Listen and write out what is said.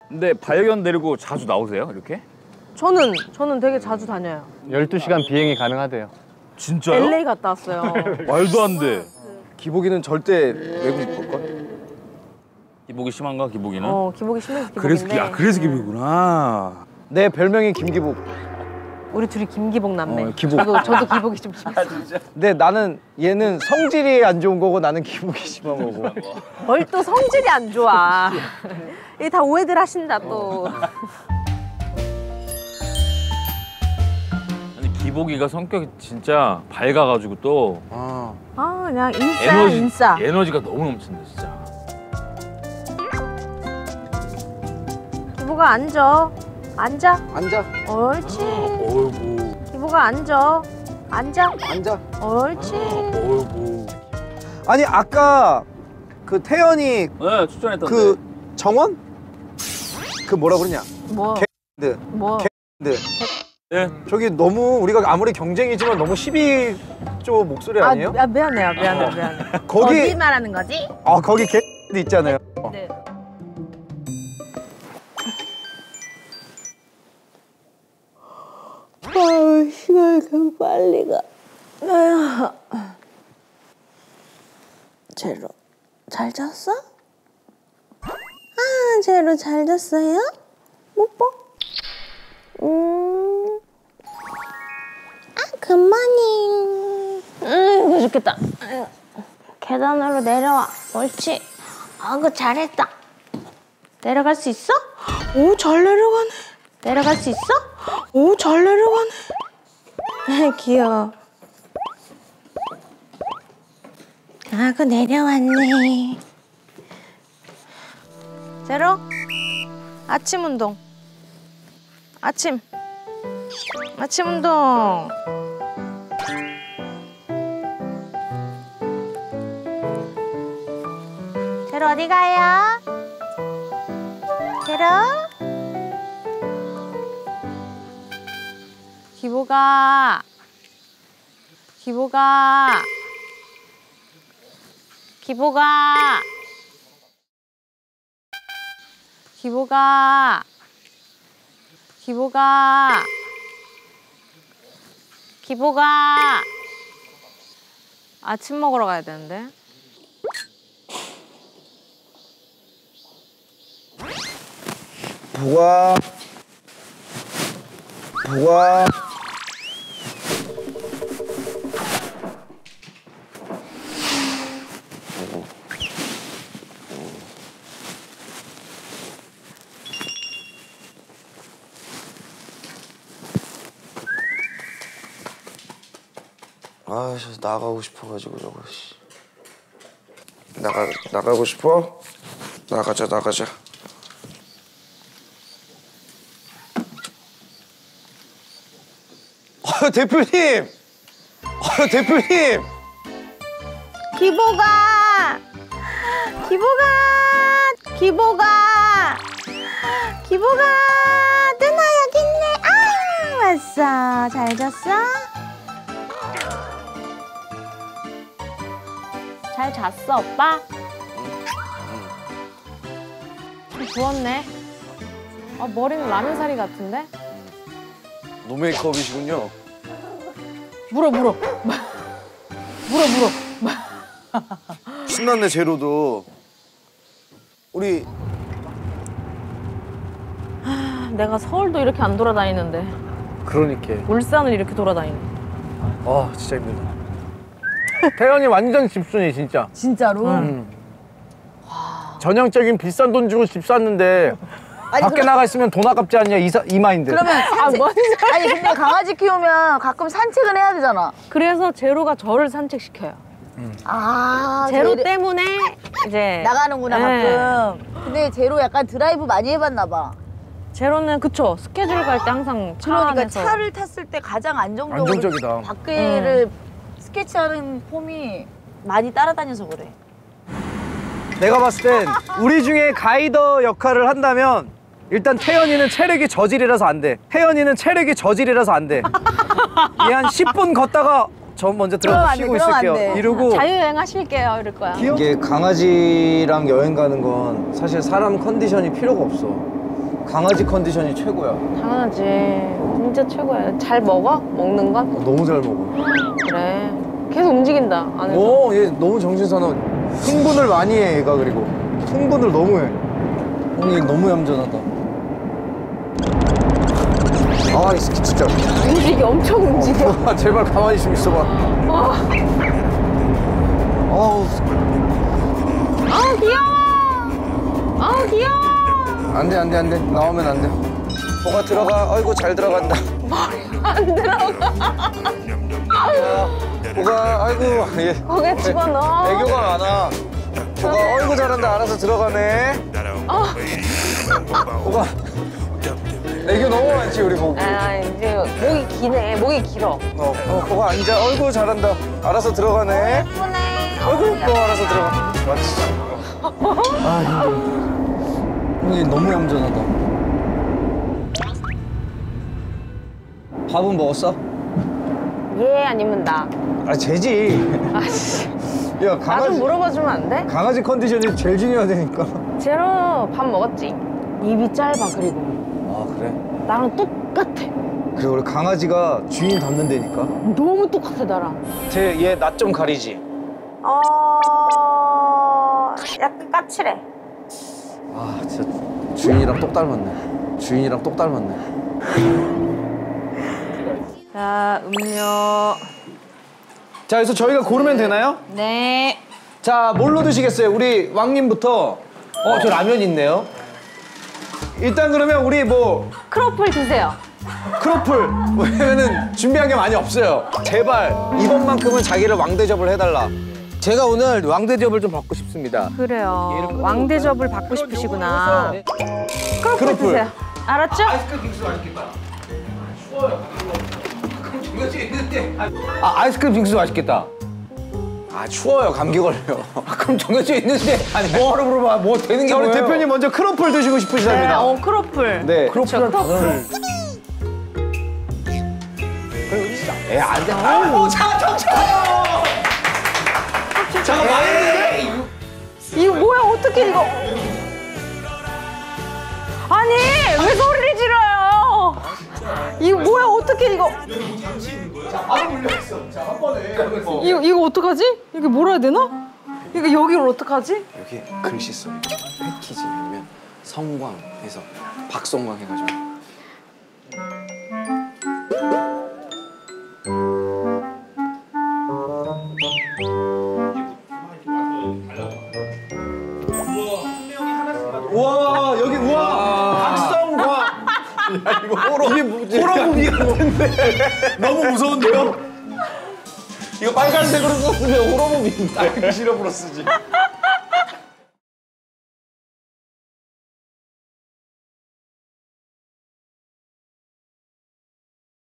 근데 반려견 데리고 자주 나오세요, 이렇게? 저는 되게 자주 다녀요. 12시간 비행이 가능하대요. 진짜요? LA 갔다 왔어요. 말도 안 돼. 기복이는 절대 외국 못 갈걸? 기복이 심한가, 기복이는? 기복이 심해서 기복인데. 그래서 기복이구나. 내 별명이 김기복. 우리 둘이 김기복 남매. 기복. 저도 기복이 좀 심했어. 근데 나는 얘는 성질이 안 좋은 거고 나는 기복이 심한 거고. 뭘 또 성질이 안 좋아. 이게 다 오해들 하신다 또. 아니, 기복이가 성격이 진짜 밝아가지고 또 그냥 인싸. 에너지가 너무 넘친다, 진짜. 기복아 앉아. 앉아. 옳지. 어이구. 기복아 앉아. 앉아. 옳지. 어이구. 아니 아까 그 태연이 네, 추천했던데. 그 정원? 그 뭐라 그러냐? 뭐? 뭐? 네. 저기 너무 우리가 아무리 경쟁이지만 너무 12조 목소리 아니에요? 미안해요. 거기 어디 말하는 거지? 거기 개 있잖아요. 네. 시간이 그 빨리 가. 제로, 잘 잤어? 제로 잘 잤어요? 뽀뽀? 굿모닝. 이거 좋겠다. 계단으로 내려와. 옳지. 그거 잘했다. 내려갈 수 있어? 오, 잘 내려가네. 내려갈 수 있어? 오, 잘 내려가네. 귀여워. 그 내려왔네. 제로, 아침 운동. 아침 운동. 제로 어디 가요? 제로? 기보가. 아침 먹으러 가야 되는데. 부가 저 나가고 싶어가지고 저거. 나가고 싶어? 나가자. 대표님. 대표님. 기보가 누나 여기 있네. 왔어. 잘 잤어? 잘 잤어 오빠? 좀 부었네. 머리는 라면사리 같은데? 노메이크업이시군요. 물어. 신났네 제로도. 우리 내가 서울도 이렇게 안 돌아다니는데 그러니까. 울산을 이렇게 돌아다니네. 진짜 힘들다. 태연이 완전 집순이 진짜. 진짜로? 전형적인 비싼 돈 주고 집 샀는데 밖에 나가 있으면 돈 아깝지 않냐 이 마인드. 그러면 아니 근데 강아지 키우면 가끔 산책은 해야 되잖아. 그래서 제로가 저를 산책시켜요. 제로 때문에 이제 나가는구나 네. 가끔. 근데 제로 약간 드라이브 많이 해봤나 봐. 제로는 그쵸, 스케줄 갈 때 항상 차 그러니까 안에서. 차를 탔을 때 가장 안정적으로 안정적이다. 밖에를 스케치하는 폼이 많이 따라다녀서 그래. 내가 봤을 땐 우리 중에 가이더 역할을 한다면 일단 태연이는 체력이 저질이라서 안 돼. 얘 한 10분 걷다가 저 먼저 들어가서 쉬고 있을게요. 이러고 자유여행 하실게요 이럴 거야. 이게 강아지랑 여행 가는 건 사실 사람 컨디션이 필요가 없어. 강아지 컨디션이 최고야. 당연하지. 진짜 최고야. 잘 먹어? 먹는 건? 너무 잘 먹어. 그래. 계속 움직인다. 안에서. 얘 너무 정신사나워. 흥분을 많이 해, 얘가. 그리고 흥분을 너무 해. 얘 너무 얌전하다. 이 새끼 진짜. 움직여. 엄청 움직여. 제발 가만히 좀 있어봐. 아우 귀여워. 아우 귀여워. 안 돼. 나오면 안 돼. 뭐가 들어가. 아이고, 잘 들어간다. 안 들어가. 뭐가, 아이고, 얘. 거기에 집어넣어. 애교가 많아. 뭐가, 아이고, 잘한다. 알아서 들어가네. 뭐가, 애교 너무 많지, 우리 보기. 이제 목이 기네. 목이 길어. 뭐가 앉아. 아이고, 잘한다. 알아서 들어가네. 예쁘네. 아이고, 알아서 들어가. 맞지. 힘들어. 얘 너무 얌전하다. 밥은 먹었어? 얘 아니면 나. 쟤지. 아씨. 야, 나 좀 물어봐주면 안 돼? 강아지 컨디션이 제일 중요하다니까. 제로 밥 먹었지? 입이 짧아 그리고. 그래? 나랑 똑같아. 그래, 우리 강아지가 주인 닮는다니까. 너무 똑같아 나랑. 얘 낯 좀 가리지? 약간 까칠해. 진짜 주인이랑 똑 닮았네. 주인이랑 똑 닮았네. 자, 음료. 자, 그래서 저희가 고르면 되나요? 네. 자, 뭘로 드시겠어요? 우리 왕님부터. 저 라면 있네요. 일단 그러면 우리 크로플 드세요. 크로플. 왜냐면은 준비한 게 많이 없어요. 제발 이번만큼은 자기를 왕대접을 해달라. 제가 오늘 왕대접을 좀 받고 싶습니다. 그래요. 왕대접을 받고 싶으시구나. 크로플 크로플. 드세요. 알았죠? 아이스크림 빙수 맛있겠다. 아이스크림 빙수 맛있겠다. 추워요. 감기 걸려요. 그럼 정해져 있는데 뭐하러 물어봐. 뭐 되는 게 뭐예요? 우리 대표님 먼저 크로플 드시고 싶으시답니다. 네, 크로플. 네. 크로플. 안 돼. 잠깐 망했는데? 이거 뭐야? 어떻게 이거? 아니 왜 소리를 질러요? 이거 뭐야? 어떻게 이거? 이거 어떡하지? 이게 뭐라 해야 되나? 이거 여기를 어떡하지? 여기 글씨 써. 패키지 아니면 성광 해서 박성광 해가지고. 우와, 여기 박성광. 야, 이거 호러 무비 같은데. 너무 무서운데요? 이거 빨간색으로 썼으면 호러 무비인데. 싫어으로 쓰지.